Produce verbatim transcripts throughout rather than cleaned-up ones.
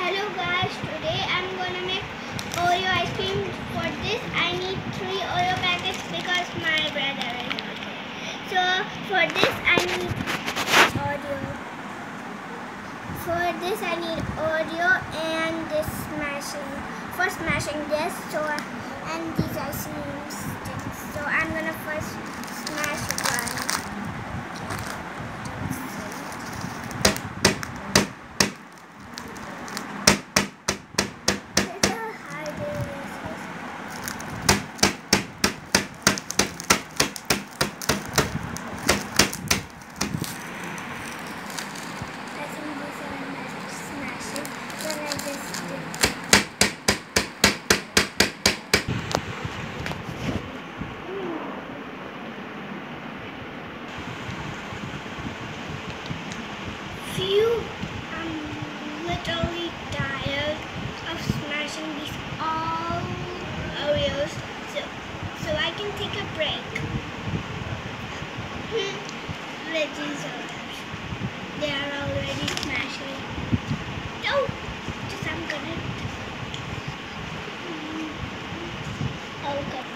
Hello guys, today I'm gonna make Oreo ice cream. For this I need three Oreo packets because my brother is not here. So for this I need Oreo. For this I need Oreo and this smashing. For smashing this, so and these ice cream sticks. So I'm gonna first smash one. Phew, I'm literally tired of smashing these all Oreos, so so I can take a break. Hmm, with these Oreos, they are already smashing. No, just I'm gonna. Okay.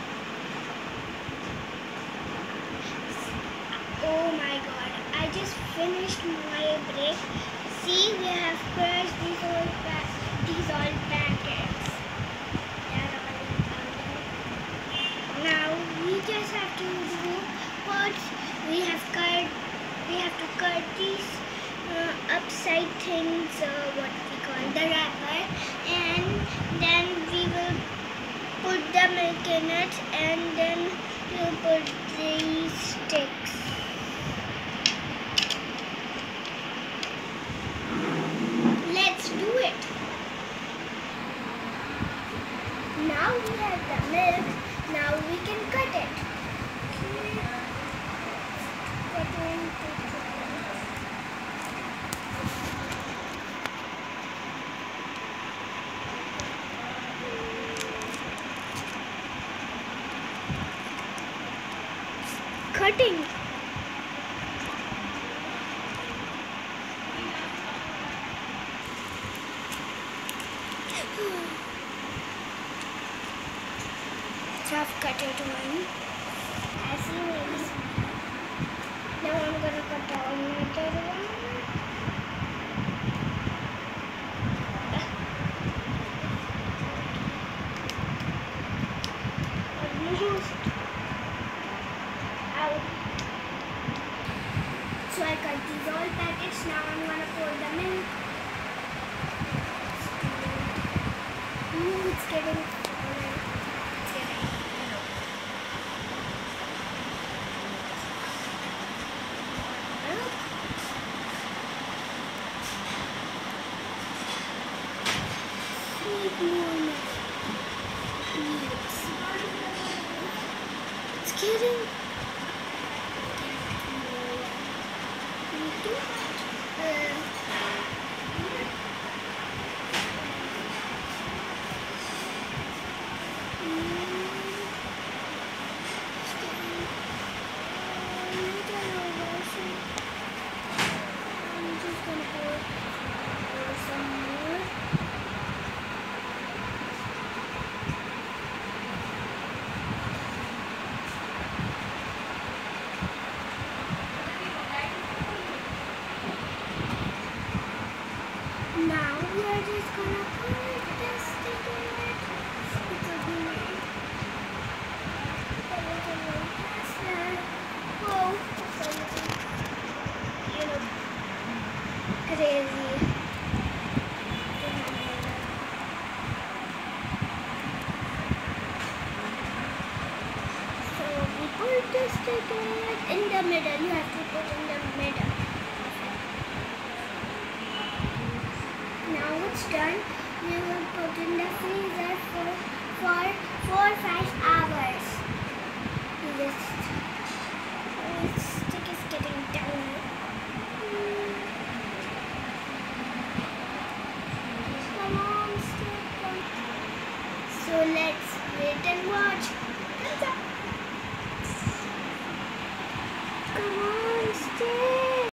Oh my God! I just finished my break. See, we have crushed these old pa- these old packets. They are all in powder. Now we just have to do what we have cut. We have to cut these uh, upside things. Uh, what we call the wrapper, and then we will put the milk in it, and then we'll put these sticks. Let's do it. Now we have the milk. Now we can cut it. Cutting. So I've cut it one. I see maybe. Now I'm gonna cut another one. Almost out. So I cut these all packets. Now I'm gonna pour the milk. Ooh, it's getting. It's getting now we are just gonna put this stick in it. It will be a little bit faster. Whoa, it's a little, you know, crazy. So we put this stick in it in the middle. You have to put in the middle. Now it's done. We will put in the freezer for for four or five hours. This oh, stick is getting down. Come on, stick. So let's wait and watch.